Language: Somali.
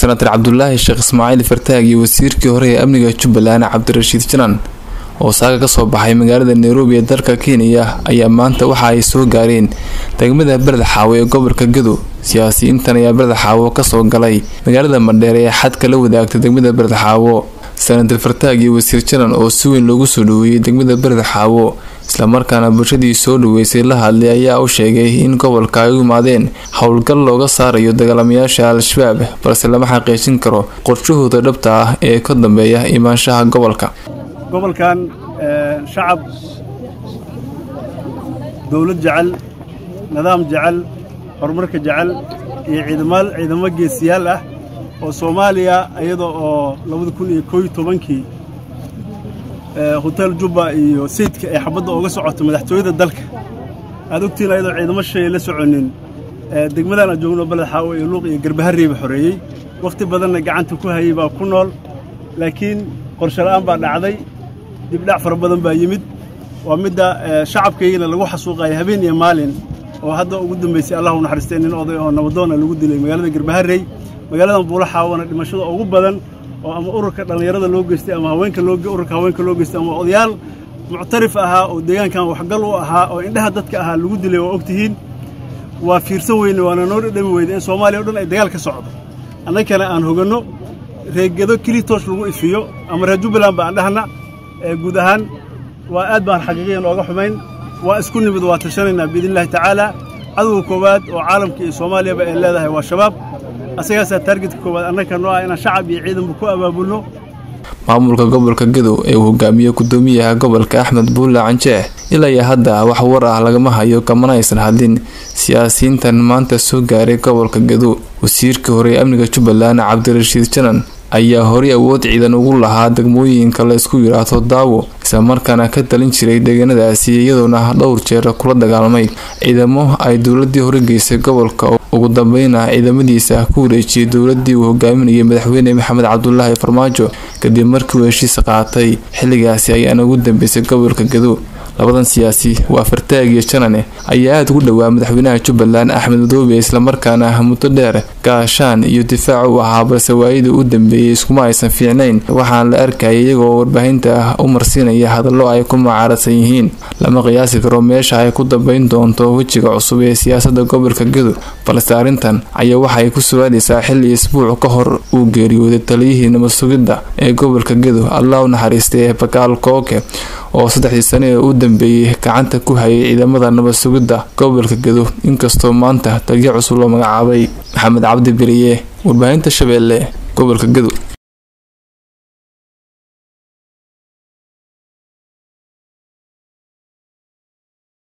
senator Cabdullaahi Sheekh Ismaaciil Fartaag iyo wasiirkii hore ee amniga Jubbaland Cabdirashiid Janan oo saaga ka soo baxay magaalada Nairobi ee dalka Kenya ayaa maanta waxa ay soo gaareen degmada Barada Xaawo ee gobolka Gedo. Siyaasiyiintan ayaa Barada Xaawo ka soo galay magaalada Mandheere ee xadka la wadaagta degmada Barada Xaawo. Senator Fartaag iyo wasiir Janan oo si weyn loogu soo dhaweeyay degmada Barada Xaawo isla markaana bulshadii soo dhaweysay la hadlay ayaa u sheegay in gobolka ay u yimaadeen howlgal looga saarayo dagaalamayaasha Al-Shabaab balse lama xaqiijin karo qorshahooda dhabta ah ee ka dambeeya imaanshaha gobolka. gobolkan shacab dawlad jecel nidaam jecel horumarka jecel iyo ciidamo geesiyaal ah oo Soomaaliya iyadoo oo 2011kii hotel Juba iyo Sayidka ay xabada uga socoto madaxtooyada dalka aad ogtiin ayadoo ciidamo shay la soconin degmadan joogno Barada Xaawo iyo Luuq iyo Garbaharreeba xoreeyay waqti badanna gacanta ku hayay baa ku nool laakiin qorshe la'aan baa dhacday dib dhac fara badan baa yimid waa midda shacabkeena lagu xasuuqay habeen iyo maalin oo hadda ugu dambeysay Allah u naxariistay in oday oo nabadoon lagu dilay magaalada Garbaharrey magaalada Buula Xaawana dhimashada ugu badan oo ama ururka dhalinyarada loo geystay ama haweenka loo geystay ama odayaal muctarif ahaa oo deegaankan waxgal u ahaa oo indhaha dadka ahaa lagu dilay oo ogtihiin waa fiirsan weyn waana noo dhami weyd in Soomaaliya oo dhan ay dagaal ka socdo annagana aan hogano reegado kilitoos lagu ifiyo ama Jubbaland baan dhahna guud ahaan waa aad baan xaqiiqeen ooga xumayn waa isku nimid waa tashanayna biidilaahi tacaala cadawga koowaad oo caalamka iyo Soomaaliya ay leedahay waa shabaab asagaas targetka koowaad annaka noo ah in shacab iyo ciidan ku abaabulno. maamulka gobolka Gedo ee uu hogaamiyo gudoomiyaha gobolka Axmed Buulle Canjeex ilaa hadda wax war ah lagama hayo kamana aysan hadlin siyaasiyiintan maanta soo gaaray gobolka Gedo. wasiirkii hore ee amniga Jubbaland Cabdirashiid Janan ayaa hore awood ciidan ugu lahaa degmooyinka la isku yiraahdo Daawo isla markaana ka talin jiray deegaanadaasi iyadoona dhowr jeer kula dagaalamay ciidamo ay dawladii hore geysay gobolka ugu dambeynna ciidamadiisa ku wareejiyay dawladii uu hogaaminayay madaxweyne Maxamed Cabdullaahi Farmaajo kadib markii uu heshiis qaatay xilligaasi ayaana ugu dambeysay gobolka Gedo. labadan siyaasi waa Fartaag iyo Janan ayaa aad ugu dhawaa madaxweynaha Jubbaland Axmed Madoobe isla markaana muddo dheer gaashaan iyo difaac u ahaa balse waayida u dambeeyay iskuma aysan fiicnayn waxaan la arkay iyagoo warbaahinta u marsiinaya hadallo ay ku mucaaradsan yihiin. lama qiyaasi karo meesha ay ku dambeyn doonto wajiga cusub ee siyaasadda gobolka Gedo balse arrintan ayaa waxa ay ku su'aalaysaa xilli isbuuc ka hor uu geeriyooday taliyihii nabad sugidda ee gobolka Gedo Allah u naxariistay Bakaal Kooke oo 3 sano u dambeeyay gacanta ku hayay ciidamada nabad sugidda gobolka Gedo inkastoo maanta taliye cusub loo magacaabay Maxamed Cabdi Biriye warbaahinta Shabeelle gobolka Gedo.